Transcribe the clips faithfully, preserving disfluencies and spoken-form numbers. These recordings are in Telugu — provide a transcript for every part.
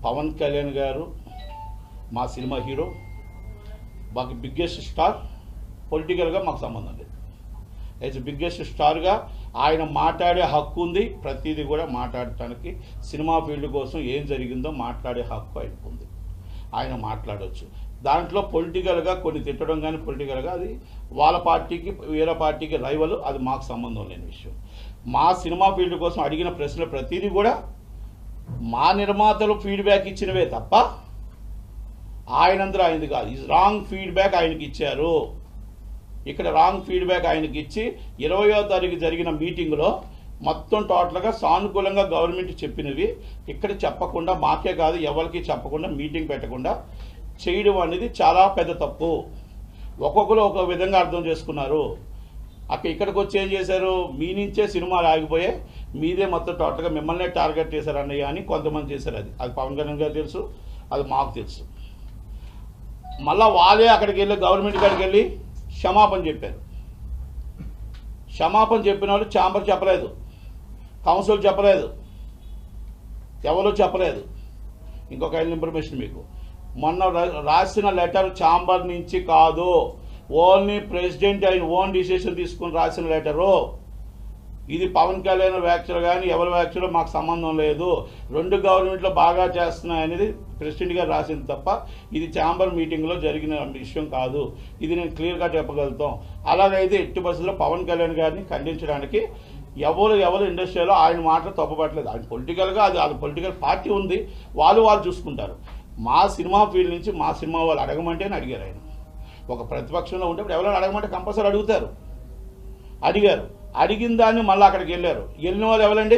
పవన్ కళ్యాణ్ గారు మా సినిమా హీరో, మాకు బిగ్గెస్ట్ స్టార్. పొలిటికల్గా మాకు సంబంధం లేదు. యాజ్ బిగ్గెస్ట్ స్టార్గా ఆయన మాట్లాడే హక్కు ఉంది. ప్రతిదీ కూడా మాట్లాడటానికి సినిమా ఫీల్డ్ కోసం ఏం జరిగిందో మాట్లాడే హక్కు ఆయనకు ఉంది. ఆయన మాట్లాడవచ్చు. దాంట్లో పొలిటికల్గా కొన్ని తిట్టడం కానీ పొలిటికల్గా అది వాళ్ళ పార్టీకి వేరే పార్టీకి రైవల్, అది మాకు సంబంధం లేని విషయం. మా సినిమా ఫీల్డ్ కోసం అడిగిన ప్రశ్నలు ప్రతిదీ కూడా మా నిర్మాతలు ఫీడ్బ్యాక్ ఇచ్చినవే తప్ప ఆయనందరూ ఆయనది కాదు. ఈ రాంగ్ ఫీడ్బ్యాక్ ఆయనకి ఇచ్చారు. ఇక్కడ రాంగ్ ఫీడ్బ్యాక్ ఆయనకి ఇచ్చి ఇరవయో తారీఖు జరిగిన మీటింగ్లో మొత్తం టోటల్గా సానుకూలంగా గవర్నమెంట్ చెప్పినవి ఇక్కడ చెప్పకుండా, మాకే కాదు ఎవరికి చెప్పకుండా మీటింగ్ పెట్టకుండా చేయడం అనేది చాలా పెద్ద తప్పు. ఒక్కొక్కరు ఒక విధంగా అర్థం చేసుకున్నారు. అక్కడ ఇక్కడికి వచ్చి ఏం చేశారు, మీ నుంచే సినిమాలు ఆగిపోయే, మీదే మొత్తం టోటల్గా మిమ్మల్నే టార్గెట్ చేశారు అన్నయ్య అని కొంతమంది చేశారు. అది అది పవన్ కళ్యాణ్ గారు తెలుసు, అది మాకు తెలుసు. మళ్ళీ వాళ్ళే అక్కడికి వెళ్ళి గవర్నమెంట్ కాడికి వెళ్ళి క్షమాపణ చెప్పారు. క్షమాపణ చెప్పిన వాళ్ళు ఛాంబర్ చెప్పలేదు, కౌన్సిల్ చెప్పలేదు, ఎవరు చెప్పలేదు. ఇంకొక ఐదు ఇన్ఫర్మేషన్ మీకు, మొన్న రాసిన లెటర్ ఛాంబర్ నుంచి కాదు, ఓన్లీ ప్రెసిడెంట్ ఆయన ఓన్ డిసిషన్ తీసుకుని రాసిన లెటరు. ఇది పవన్ కళ్యాణ్ వ్యాఖ్యలు కానీ ఎవరి వ్యాఖ్యలు మాకు సంబంధం లేదు. రెండు గవర్నమెంట్లో బాగా చేస్తున్నాయి అనేది ప్రెసిడెంట్ గారు రాసింది తప్ప ఇది ఛాంబర్ మీటింగ్లో జరిగిన విషయం కాదు. ఇది నేను క్లియర్గా చెప్పగలుగుతాం. అలాగైతే ఎట్టి బస్సులో పవన్ కళ్యాణ్ గారిని ఖండించడానికి ఎవరు ఎవరు ఇండస్ట్రీలో ఆయన మాటలు తప్పబట్టలేదు. ఆయన పొలిటికల్గా అది వాళ్ళ పొలిటికల్ పార్టీ ఉంది, వాళ్ళు వాళ్ళు చూసుకుంటారు. మా సినిమా ఫీల్డ్ నుంచి మా సినిమా వాళ్ళు అడగమంటేనే అడిగారు. ఆయన ఒక ప్రతిపక్షంలో ఉంటే ఎవరైనా అడగమంటే కంపల్సరీ అడుగుతారు. అడిగారు. అడిగిన దాన్ని మళ్ళీ అక్కడికి వెళ్ళారు. వెళ్ళిన వాళ్ళు ఎవరండి?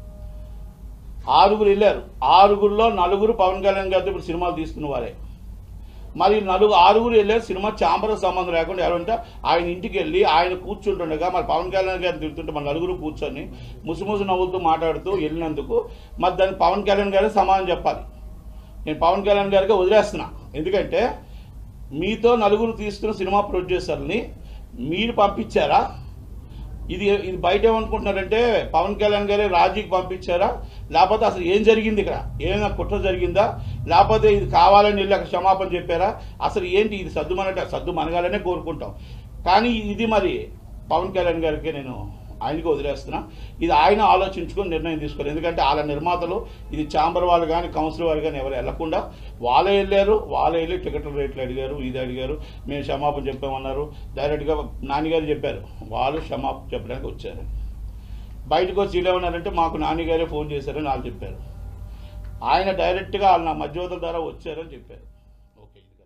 ఆరుగురు వెళ్ళారు. ఆరుగురులో నలుగురు పవన్ కళ్యాణ్ గారితో ఇప్పుడు సినిమాలు తీసుకున్న వారే. మరి నలుగురు ఆరుగురు వెళ్ళారు. సినిమా ఛాంబర్ సంబంధం లేకుండా ఎవరంటే ఆయన ఇంటికి వెళ్ళి ఆయన కూర్చుంటుండగా మరి పవన్ కళ్యాణ్ గారిని తిరుగుతుంటే మన నలుగురు కూర్చొని ముసుముసు నవ్వులతో మాట్లాడుతూ వెళ్ళినందుకు మరి దాన్ని పవన్ కళ్యాణ్ గారికి సమాధానం చెప్పాలి. నేను పవన్ కళ్యాణ్ గారికి వదిలేస్తున్నా. ఎందుకంటే మీతో నలుగురు తీసుకున్న సినిమా ప్రొడ్యూసర్ని మీరు పంపించారా? ఇది ఇది బయట ఏమనుకుంటున్నారంటే పవన్ కళ్యాణ్ గారే రాజీకి పంపించారా, లేకపోతే అసలు ఏం జరిగింది, ఇక్కడ ఏమైనా కుట్ర జరిగిందా, లేకపోతే ఇది కావాలని వెళ్ళి అక్కడ క్షమాపణ చెప్పారా, అసలు ఏంటి ఇది? సద్దు మనట సద్దు మనగాలనే కోరుకుంటాం. కానీ ఇది మరి పవన్ కళ్యాణ్ గారికి నేను ఆయనకి వదిలేస్తున్నా. ఇది ఆయన ఆలోచించుకొని నిర్ణయం తీసుకోవాలి. ఎందుకంటే వాళ్ళ నిర్మాతలు ఇది ఛాంబర్ వాళ్ళు కానీ కౌన్సిల్ వాళ్ళు కానీ ఎవరు వెళ్లకుండా వాళ్ళే వెళ్ళారు. వాళ్ళే వెళ్ళి టికెట్ల రేట్లు అడిగారు, ఇది అడిగారు, మేము క్షమాపణ చెప్పామన్నారు. డైరెక్ట్గా నాన్నగారు చెప్పారు, వాళ్ళు క్షమాపణ చెప్పడానికి వచ్చారు. బయటకు వచ్చి ఇలా ఉన్నారంటే మాకు నాన్నగారే ఫోన్ చేశారని వాళ్ళు చెప్పారు. ఆయన డైరెక్ట్గా వాళ్ళ నా మధ్యవర్తుల ద్వారా వచ్చారని చెప్పారు. ఓకే.